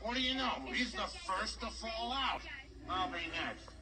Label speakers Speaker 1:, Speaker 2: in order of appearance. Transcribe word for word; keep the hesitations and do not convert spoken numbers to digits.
Speaker 1: What do you know? He's the first to fall out. I'll be next.